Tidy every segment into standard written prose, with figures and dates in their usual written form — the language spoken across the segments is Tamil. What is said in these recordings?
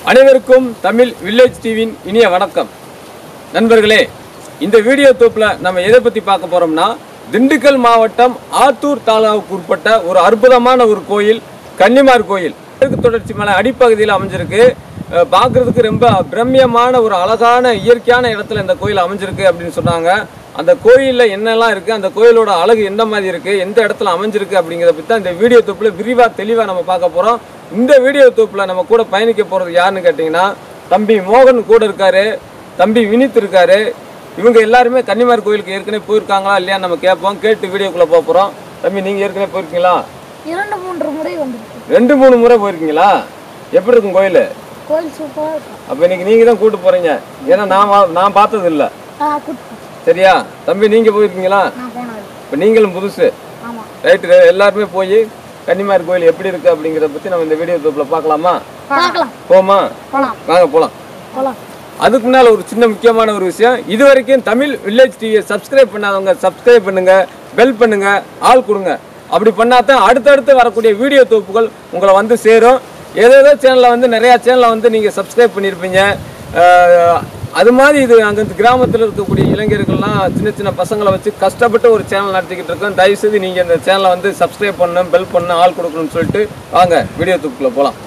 அனைவருக்கும் தமிழ் வில்லேஜ் டிவியின் இனிய வணக்கம். நண்பர்களே, இந்த வீடியோ தொகுப்புல நம்ம எதை பத்தி பார்க்க போறோம்னா, திண்டுக்கல் மாவட்டம் ஆத்தூர் தாலுகாவுக்கு உட்பட்ட ஒரு அற்புதமான ஒரு கோயில், கன்னிமார் கோயில். மேற்கு தொடர்ச்சி மலை அடிப்பகுதியில் அமைஞ்சிருக்கு. பார்க்கறதுக்கு ரொம்ப பிரம்மியமான ஒரு அழகான இயற்கையான இடத்துல இந்த கோயில் அமைஞ்சிருக்கு அப்படின்னு சொன்னாங்க. அந்த கோயிலில் என்னெல்லாம் இருக்குது, அந்த கோயிலோட அழகு எந்த மாதிரி இருக்குது, எந்த இடத்துல அமைஞ்சிருக்கு அப்படிங்கிறத பற்றி தான் இந்த வீடியோ தொகுப்பில் விரிவாக தெளிவாக நம்ம பார்க்க போகிறோம். இந்த வீடியோ தொகுப்பில் நம்ம கூட பயணிக்க போகிறது யாருன்னு கேட்டிங்கன்னா, தம்பி மோகன் கூட இருக்காரு, தம்பி வினித் இருக்காரு. இவங்க எல்லாருமே கன்னிமார் கோயிலுக்கு ஏற்கனவே போயிருக்காங்களா இல்லையா நம்ம கேட்போம். கேட்டு வீடியோக்குள்ளே போக போகிறோம். தம்பி, நீங்கள் ஏற்கனவே போயிருக்கீங்களா? 2-3 முறை வந்துருக்கு. 2-3 முறை போயிருக்கீங்களா? எப்படி இருக்கும் கோயில்? கோயில் சூப்பராக இருக்கும். அப்போ இன்னைக்கு நீங்கள் தான் கூப்பிட்டு போகிறீங்க, ஏன்னா நான் பார்த்தது இல்லை. சரியா தம்பி, நீங்கள் போயிருக்கீங்களா? இப்போ நீங்களும் புதுசு. ரைட்டு, எல்லாருமே போய் கன்னிமார் கோயில் எப்படி இருக்கு அப்படிங்கிறத பற்றி நம்ம இந்த வீடியோ தொகுப்பில் பார்க்கலாமா? போமா, வாங்க போகலாம். அதுக்கு முன்னால் ஒரு சின்ன முக்கியமான ஒரு விஷயம். இது வரைக்கும் தமிழ் வில்லேஜ் டிவியை சப்ஸ்கிரைப் பண்ணாதவங்க சப்ஸ்கிரைப் பண்ணுங்க, பெல் பண்ணுங்க, ஆள் கொடுங்க. அப்படி பண்ணாதான் அடுத்தடுத்து வரக்கூடிய வீடியோ தொகுப்புகள் உங்களை வந்து சேரும். ஏதேதோ சேனலில் வந்து நிறையா சேனலை வந்து நீங்கள் சப்ஸ்கிரைப் பண்ணியிருப்பீங்க. அது மாதிரி இது அங்கே கிராமத்தில் இருக்கக்கூடிய இளைஞர்கள்லாம் சின்ன சின்ன பசங்களை வச்சு கஷ்டப்பட்டு ஒரு சேனல் நடத்திக்கிட்டு இருக்கோம். தயவுசெய்து நீங்கள் இந்த சேனலை வந்து சப்ஸ்கிரைப் பண்ணணும், பெல் பண்ணணும், ஆள் கொடுக்கணும்னு சொல்லிட்டு வாங்க வீடியோ தொகுப்புக்குள்ள போகலாம்.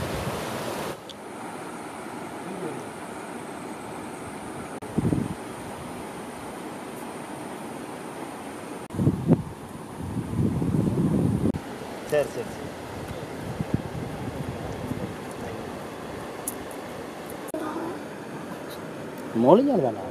சரி சரி மொழிகள் வேணாம்.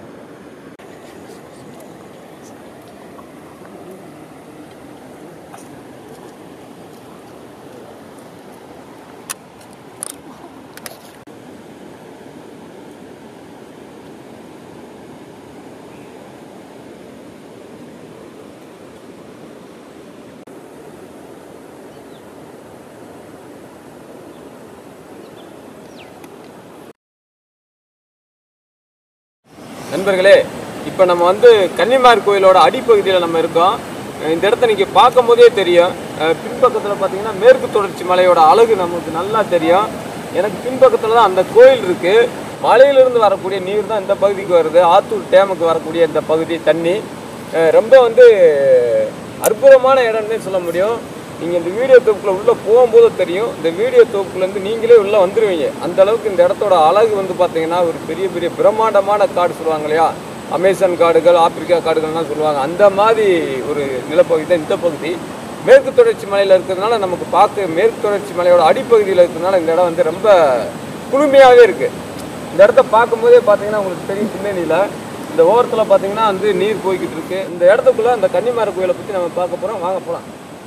நண்பர்களே, இப்போ நம்ம வந்து கன்னிமார் கோயிலோட அடிப்பகுதியில் நம்ம இருக்கோம். இந்த இடத்த நீங்கள் பார்க்கும் போதே தெரியும். பின்பக்கத்தில் பார்த்தீங்கன்னா மேற்கு தொடர்ச்சி மலையோட அழகு நமக்கு நல்லா தெரியும். எனக்கு பின்பக்கத்தில் தான் அந்த கோயில் இருக்குது. மலையிலிருந்து வரக்கூடிய நீர் தான் இந்த பகுதிக்கு வருது. ஆத்தூர் டேமுக்கு வரக்கூடிய இந்த பகுதி தண்ணி ரொம்ப வந்து அற்புதமான இடம்னே சொல்ல முடியும். நீங்கள் இந்த வீடியோ தொகுப்பில் உள்ளே போகும்போது தெரியும். இந்த வீடியோ தொகுப்புலேருந்து நீங்களே உள்ளே வந்துடுவீங்க. அந்த அளவுக்கு இந்த இடத்தோட அழகு வந்து பார்த்தீங்கன்னா ஒரு பெரிய பெரிய பிரம்மாண்டமான காடு சொல்லுவாங்க இல்லையா, அமேசான் காடுகள், ஆப்பிரிக்கா காடுகள்லாம் சொல்லுவாங்க. அந்த மாதிரி ஒரு நிலப்பகுதி தான் இந்த பகுதி. மேற்கு தொடர்ச்சி மலையில் இருக்கிறதுனால நமக்கு பார்க்க மேற்கு தொடர்ச்சி மலையோட அடிப்பகுதியில் இருக்கிறதுனால இந்த இடம் வந்து ரொம்ப குளுமையாகவே இருக்குது. இந்த இடத்த பார்க்கும்போதே பார்த்தீங்கன்னா உங்களுக்கு தெரியும், பின்னணியில் இந்த ஓரத்தில் பார்த்தீங்கன்னா வந்து நீர் போய்கிட்டு இருக்குது. இந்த இடத்துக்குள்ளே அந்த கன்னிமார் கோயிலை பற்றி நம்ம பார்க்க போகிறோம். வாங்க போகலாம்.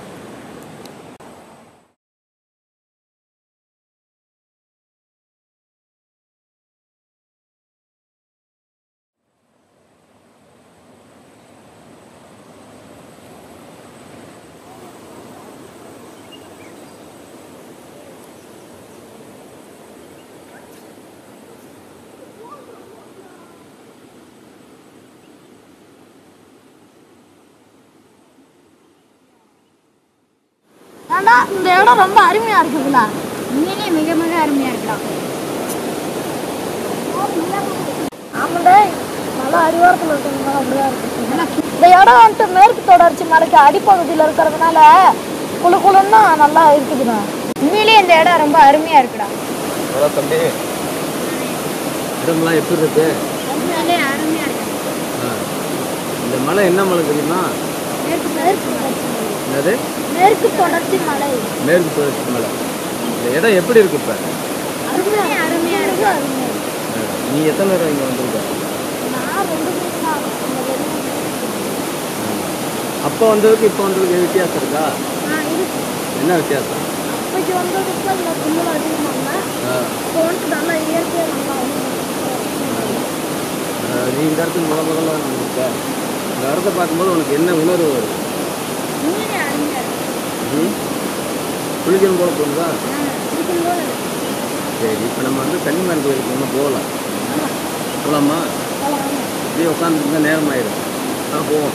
இந்த இடம் ரொம்ப அருமையா இருக்குதுல்ல? உண்மையிலே மிக மிக அருமையா இருக்கலாம். ஆமாண்டே, நல்லா அறிவாரத்தில் இருக்கிறதுனால அப்படிதான் இருக்கு. இந்த இடம் வந்துட்டு மேற்கு தொடர்ச்சி மலைக்கு அடிப்பகுதியில் இருக்கிறதுனால குழு குழுன்னா நல்லா இருக்குதுண்ணா. உண்மையிலே இந்த இடம் ரொம்ப அருமையா இருக்குடா. தம்பி, இடம்லாம் எப்படி இருக்கு? உண்மையிலே அருமையா இருக்கு. இந்த மலை என்ன மலை தெரியுமா? என்னது? மேற்கு தொடர்ச்சி மலை. மேற்கு தொடர்ச்சி மலை. இந்த இடம் எப்படி இருக்கு இப்போ? அருமையா இருக்கு. நீ எத்தனை நேரம் இங்கே வந்திருக்க? நான் 2-3 நாள். அப்போ வந்ததுக்கு இப்போ வந்ததுக்கு வித்தியாசம் இருக்கா? என்ன வித்தியாசம்? அப்போக்கு வந்ததுக்கு அதில் கும்பல் அதிகமாக இப்போ வந்துட்டு நல்லா இயற்கையாக நல்லா நீ இந்த இடத்துக்கு முதல்ல வந்திருக்க. இந்த இடத்த பார்க்கும்போது உனக்கு என்ன உணர்வு வருது? குளிக்கணும் போல தோணுதா? சரி, இப்போ நம்ம வந்து கன்னிமார் கோயிலுக்கு ஒன்று போகலாம். போகலாமா? இப்படியே உட்காந்துருந்தா நேரம் ஆயிடும். போவோம்.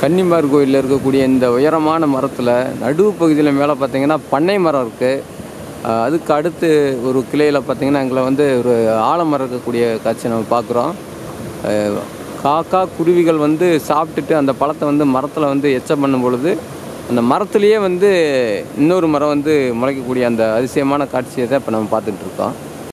கன்னிமார் கோயிலில் இருக்கக்கூடிய இந்த உயரமான மரத்தில் நடுவு பகுதியில் மேலே பார்த்திங்கன்னா பண்ணை மரம் இருக்குது. அதுக்கு அடுத்து ஒரு கிளையில் பார்த்திங்கன்னா எங்களை வந்து ஒரு ஆலமரம் இருக்கக்கூடிய காட்சி நம்ம பார்க்குறோம். காக்கா குருவிகள் வந்து சாப்பிட்டுட்டு அந்த பழத்தை வந்து மரத்தில் வந்து எச்சம் பண்ணும் பொழுது அந்த மரத்துலேயே வந்து இன்னொரு மரம் வந்து முளைக்கக்கூடிய அந்த அதிசயமான காட்சியை தான் இப்போ நம்ம பார்த்துட்ருக்கோம்.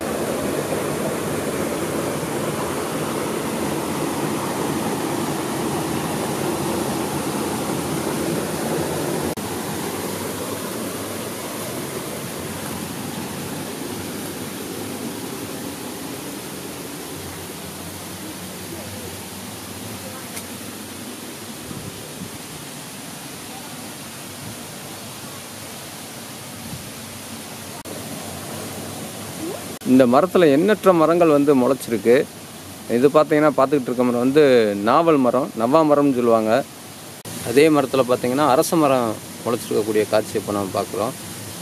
இந்த மரத்தில் எண்ணற்ற மரங்கள் வந்து முளைச்சிருக்கு. இது பார்த்திங்கன்னா பார்த்துக்கிட்டு இருக்க மரம் வந்து நாவல் மரம், நவ்வா மரம்னு சொல்லுவாங்க. அதே மரத்தில் பார்த்திங்கன்னா அரச மரம் முளைச்சிருக்கக்கூடிய காட்சி இப்போ நம்ம பார்க்குறோம்.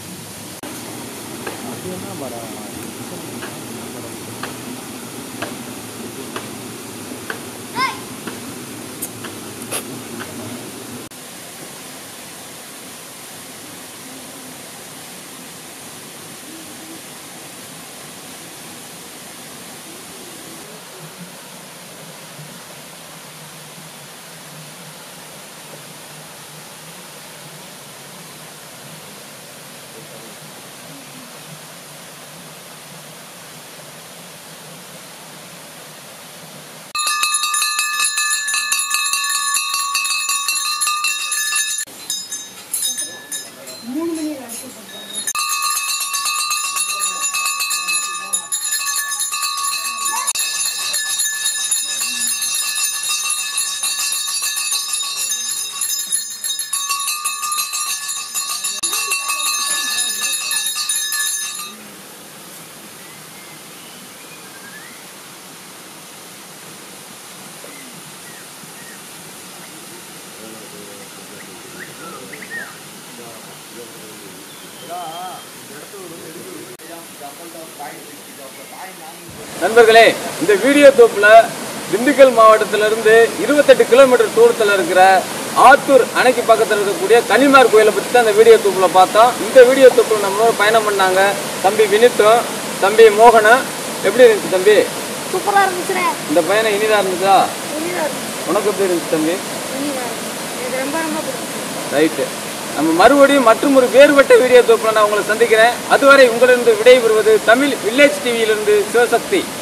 நண்பர்களே, இந்த வீடியோ தொகுப்புல திண்டுக்கல் மாவட்டத்திலிருந்து 28 கிலோமீட்டர் தூரத்தில் இருக்கிற ஆத்தூர் அணைக்கு பக்கத்தில் இருக்கக்கூடிய கன்னிமார் கோயிலை பற்றி தான் இந்த வீடியோ தொகுப்புல பார்த்தோம். இந்த வீடியோ தொகுப்புல நம்மளோட பயணம் பண்ணாங்க தம்பி வினித்தும் தம்பி மோகனும். எப்படி இருந்துச்சு தம்பி? சூப்பரா இருந்துச்சுனே. இந்த பயணம் இனிதா இருந்துச்சா? இனிதா இருந்துச்சு. உனக்கு எப்படி இருந்துச்சு தம்பி? இனிதா இருந்துச்சு. இது ரொம்ப ரொம்ப பிடிச்சிருக்கு. ரைட்டு. நம்ம மறுபடியும் மற்றும் ஒரு வேறுபட்ட வீடியோ தொகுப்புல நான் உங்களை சந்திக்கிறேன். அதுவரை உங்களிருந்து விடைபெறுவது தமிழ் வில்லேஜ் டிவியிலிருந்து சிவசக்தி.